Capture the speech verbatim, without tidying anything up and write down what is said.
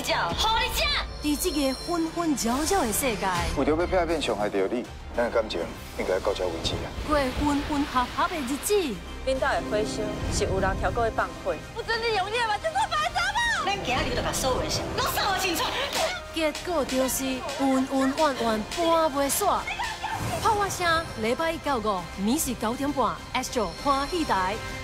照，好你吃。在这个纷纷扰扰的世界， 为着要避免伤害到你，咱的感情应该到这为止啊。 过分分合合的日子， 领导的火烧是有人挑过去放火， 不准你用力嘛，就给我白走嘛！ 咱今日就甲所有的事，拢扫清楚。 结果就是冤冤冤冤搬袂煞。炮我声，礼拜一到五，暝时九点半 ，Astro 欢喜台。